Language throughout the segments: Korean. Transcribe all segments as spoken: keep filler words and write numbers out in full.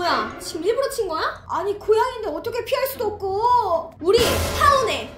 뭐야? 지금 일부러 친 거야? 아니 고양인데 어떻게 피할 수도 없고. 우리 파운해.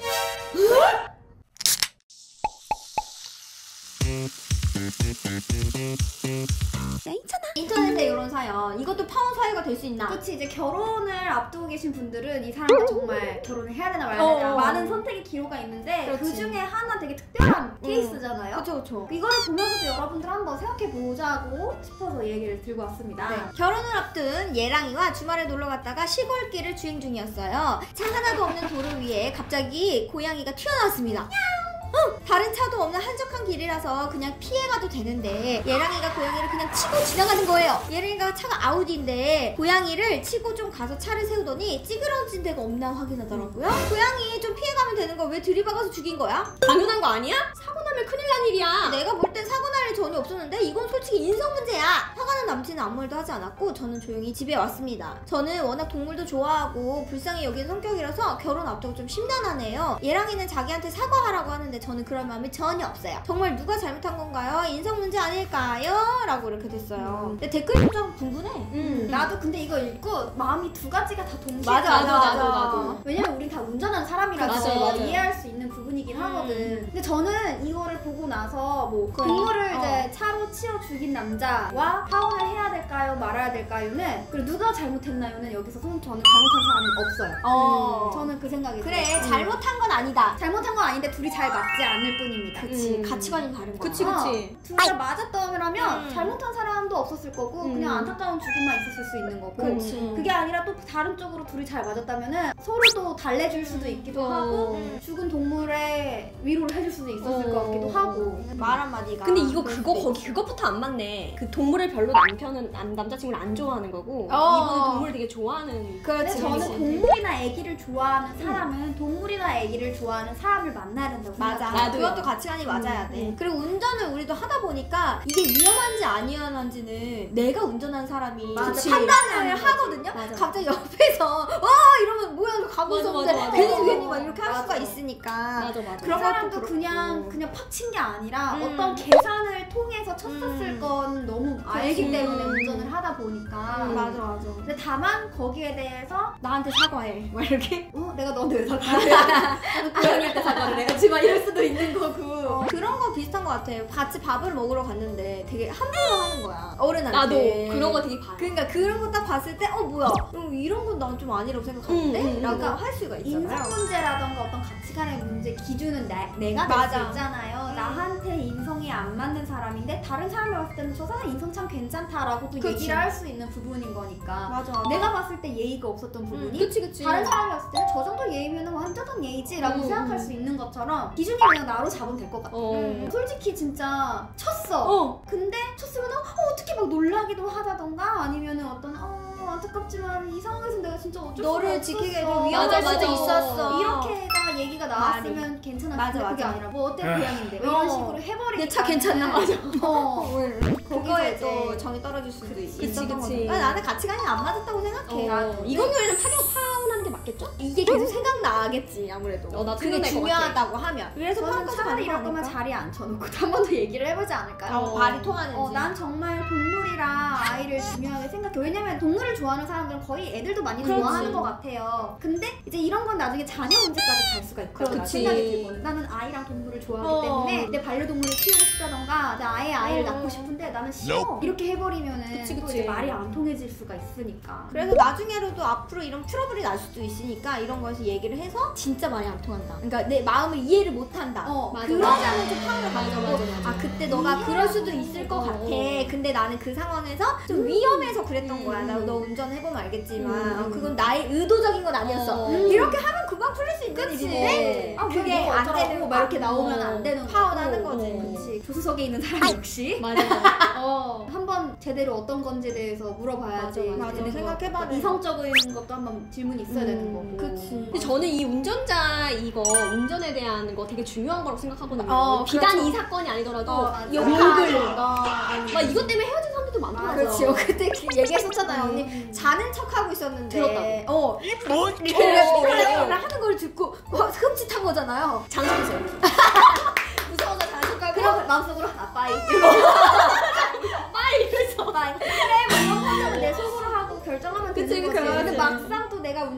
야, 있잖아. 인터넷에 이런 사연, 이것도 파운 사유가 될 수 있나? 그치, 이제 결혼을 앞두고 계신 분들은 이 사람과 정말 결혼을 해야 되나 말아야 되나 어. 많은 선택의 기로가 있는데 그렇지. 그 중에 하나 되게 특별한 음. 케이스잖아요. 그쵸 그쵸. 이거를 보면서도 여러분들 한번 생각해보자고 싶어서 이 얘기를 들고 왔습니다. 네. 결혼을 앞둔 예랑이와 주말에 놀러 갔다가 시골길을 주행 중이었어요. 차 하나도 없는 도로 위에 갑자기 고양이가 튀어나왔습니다. 어, 다른 차도 없는 한적한 길이라서 그냥 피해가도 되는데 예랑이가 고양이를 그냥 치고 지나가는 거예요. 예랑이가 차가 아우디인데 고양이를 치고 좀 가서 차를 세우더니 찌그러진 데가 없나 확인하더라고요. 고양이 좀 피해가면 되는 거 왜 들이박아서 죽인 거야? 당연한 거 아니야? 사고 나면 큰일 난 일이야. 내가 볼 땐 사고 날 일 전혀 없었는데 이건 솔직히 인성 문제야. 화가 난 남친은 아무 말도 하지 않았고 저는 조용히 집에 왔습니다. 저는 워낙 동물도 좋아하고 불쌍히 여기는 성격이라서 결혼 앞두고 좀 심란하네요. 예랑이는 자기한테 사과하라고 하는데 저는 그럴 마음이 전혀 없어요. 정말 누가 잘못한 건가요? 인성 문제 아닐까요? 라고 이렇게 됐어요. 근데 댓글이 좀 궁금해. 음, 나도 근데 이거 읽고 마음이 두 가지가 다 동시에 맞아, 나도, 들어가. 나도, 나도. 왜냐면 우린 다 운전하는 사람이라서 맞아, 맞아. 이해할 수 있는 부분이긴 음. 하거든. 근데 저는 이거를 보고 나서 뭐 그래. 동물을 어. 이제 차로 치어 죽인 남자와 파혼을 해야 될까요? 말아야 될까요는, 그리고 누가 잘못했나요는 여기서 선- 저는 잘못한 사람은 없어요. 어. 음, 저는 그 생각이 그래, 들어요. 잘못한 건 아니다. 잘못한 건 아닌데 둘이 잘 맞지 않을 뿐입니다. 그치, 음. 가치관이 다른 거야. 그치 그치. 둘 다 맞았더라면 음. 잘못한 사람도 없었을 거고 음. 그냥 안타까운 죽음만 있었을 수 있는 거고, 그치. 그게 아니라 또 다른 쪽으로 둘이 잘 맞았다면은 서로도 달래줄 수도 있기도 어. 하고 음. 죽은 동물의 위로를 해줄 수도 있었을 어. 것 같기도 하고. 말 한마디가. 근데 이거 그럴 그거 수도 거기 그것부터 안 맞네. 그 동물을 별로 남편은 안, 남자친구를 안 좋아하는 거고 어. 이분은 동물을 되게 좋아하는. 근데 그렇지. 저는 그렇지. 동물이나 애기를 좋아하는 사람은 동물이나 애기를 좋아하는 사람을 만나야 된다고 맞아. 생각해요. 나도요. 그것도 가치관이 맞아야 돼. 음. 그리고 운전을 우리도 하다 보니까 이게 위험한지 안 위험한지는 내가 운전한 사람이 맞아. 그치. 판단을 판단을 하는 하거든요. 맞아. 갑자기 옆에서 와 이러면 뭐야 가고 맞아, 있었는데 맞아, 맞아. 괜히 괜히 막 이렇게 할 맞아. 수가 있으니까. 맞아 맞아. 그 그런 사람도 것도 그냥 그렇고. 그냥 팍 친 게 아니라 음. 어떤 계산을 통해서 쳤었을 음. 건 너무 알기 그치. 때문에 음. 운전을 하다 보니까. 음, 맞아 맞아. 근데 다만 거기에 대해서 나한테 사과해. 막 이렇게. 어? 내가 너한테 왜 사과를 해? 나도 고양이한테 사과를 해야지 막 이럴 수도 있는 거고. 어, 그런 거 비슷한 것 같아요. 같이 밥을 먹으러 갔는데 되게 함부로 하는 거야. 어른한테. 나도 그런 거 되게 봐요. 그러니까 그런 거 딱 봤을 때 어 뭐야 음, 이런 건 난 좀 아니라고 생각하는데? 음, 음, 라고 그러니까 할 수가 인성 있잖아요. 문제라던가 어떤 가치관의 문제 기준은 나, 내가 될 맞아. 수 있잖아요. 음. 나한테 인성이 안 맞는 사람인데 다른 사람이 봤을 때는 저 사람 인성 참 괜찮다라고 또 그치. 얘기를 할 수 있는 부분인 거니까. 맞아, 맞아. 내가 봤을 때 예의가 없었던 부분이 그치 그치. 다른 사람이 봤을 때는 저 정도 예의면 완전한 예의지라고 음. 생각할 수 있는 것처럼 기준이 그냥 나로 잡으면 될 것 같아. 어. 음. 솔직히 진짜 쳤어. 어. 근데 쳤으면 어, 어떻게 막 놀라기도 하다던가 아니면은 어떤 어 안타깝지만 이 상황에서 내가 진짜 어쩔 수가 너를 없었어. 지키게 좀 위험할 맞아, 수도 맞아. 있었어. 이렇게가 얘기가 나왔으면 괜찮았는데 맞아, 그게 맞아. 아니라 뭐 어때 고양인데 뭐 이런 어. 식으로 해버리니까 내 차 괜찮나? 맞아. 어. 그거에 이제 또 정이 떨어질 수도 그치, 있었던 그치. 거니까 나는 가치관이 안 맞았다고 생각해. 어. 이건 경우에는 파격 파운하는 게 맞겠죠? 이게 계속 생각나겠지 아무래도. 어, 나 그게 생각날 것 중요하다고 하면. 그래서 저는 파운까지 차라리 가는 이럴 거면 거니까. 자리에 앉혀놓고 한 번 더 얘기를 해보지 않을까요? 어, 발이 통하는지. 어, 난 정말 동물이랑 아이를 중요하게 생각해. 왜냐면 동물을 좋아하는 사람들은 거의 애들도 많이 그렇지. 좋아하는 것 같아요. 근데 이제 이런 건 나중에 자녀 문제까지 갈 수가 있거든. 그치. 생각이 들고. 나는 아이랑 동물을 좋아하기 어. 때문에 내 반려동물을 키우고 싶다던가 내 아예 아이를 어. 낳고 싶은데 나는 싫어. 이렇게 해버리면은 그치, 또 그치. 이제 말이 안 통해질 수가 있으니까. 그래서 나중에라도 앞으로 이런 트러블이 날 수도 있으니까 이런 거에서 얘기를 해서 진짜 말이 안 통한다. 그러니까 내 마음을 이해를 못 한다. 어, 맞아, 그러면은 좀 파울을 맞아, 가지고 맞아, 맞아. 아 그때 너가 그럴 수도 있을 것 어, 같아. 어. 근데 나는 그 상황에서 좀 위험해서 그랬던 음. 거야. 나 너 운전해보면 알겠지만 음. 아, 그건 나의 의도적인 건 아니었어. 어. 이렇게 하면 금방 풀릴 수 있는 그치. 일인데 아, 그게 뭐 안 어쩌라고 되는 막 이렇게 나오면 어. 안 되는 파혼하는 거고. 거지. 어. 그치. 조수석에 있는 사람 역시 맞아. 어, 한번 제대로 어떤 건지에 대해서 물어봐야지. 맞아, 맞아. 되는 생각해봐야 것 같아. 돼. 이성적인 것도 한번 질문이 있어야 음, 되는 거고. 그치. 근데 저는 이 운전자 이거 운전에 대한 거 되게 중요한 거라고 생각하거든요. 어, 비단 그렇죠. 이 사건이 아니더라도 어, 맞아. 욕을 욕을. 막 이것 때문에 헤어진 사람들도 많더라고요. 그렇지. 요 그때 얘기했었잖아요. 음. 언니 자는 척하고 있었는데 들었다고. 어. 뭐? 이렇게 어. 하는 걸 듣고 와, 흠칫한 거잖아요. 장난이죠. 무서워서 자는 척하고 그럼 마음속으로 아 빠이. 빨리 이래서. 빠이. 그래 뭐 이런 거는 내 속으로 하고 결정하면 그치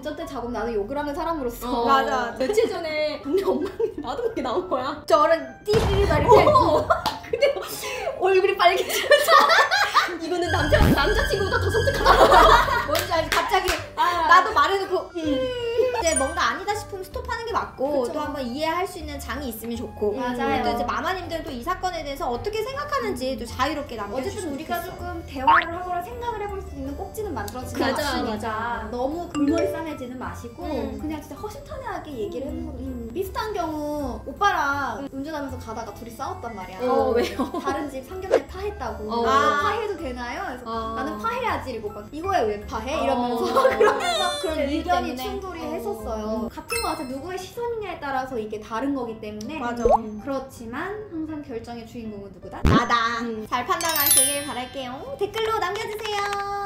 운전대 잡으면 나도 욕을 하는 사람으로서 어, 맞아. 며칠 전에 동네 엄마한테 나도 모르게 나온 거야. 저런 띠리리다 이렇게 어. 근데 얼굴이 빨개지면서 이거는 남자 남자친구보다 더 섬뜩하다. 뭔지 알지? 갑자기 아, 나도 말해놓고 음. 이제 뭔가 아니다 싶으면 스톱하는 게 맞고 그쵸. 또 한번 이해할 수 있는 장이 있으면 좋고 맞아요. 또 이제 마마님들도 이 사건에 대해서 어떻게 생각하는지 또 자유롭게 남겨주시면 어쨌든 우리가 좋겠어. 조금 대화를 하거나 생각을 해볼 수 있는 꼭지는 만들어지는 맞아, 맞으니까 맞아. 너무 골머리 싸매지는 마시고 음. 그냥 진짜 허심탄회하게 얘기를 해보는 거죠. 비슷한 경우 오빠랑 운전하면서 가다가 둘이 싸웠단 말이야. 어, 왜요? 다른 집 상견례 파했다고. 어. 이거 아. 파해도 되나요? 그래서 아. 나는 파해야지. 이러고 오빠 이거에 왜 파해? 어. 이러면서 그러면서 그런 이유 의견이 때문에. 충돌이 어. 했었어요. 같은 거 같아. 누구의 시선이냐에 따라서 이게 다른 거기 때문에 맞아. 그렇지만 항상 결정의 주인공은 누구다? 나다. 음. 잘 판단하시길 바랄게요. 댓글로 남겨주세요.